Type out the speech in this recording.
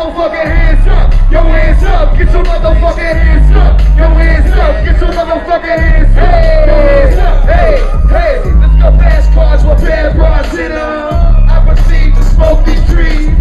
motherfucking hands up. Your hands up. Get your motherfucking hands up. Your hands up. Get your motherfucking hands up. Your hands up. Hey, hey. Let's go fast cars with bad bras in them. I proceed to smoke these trees.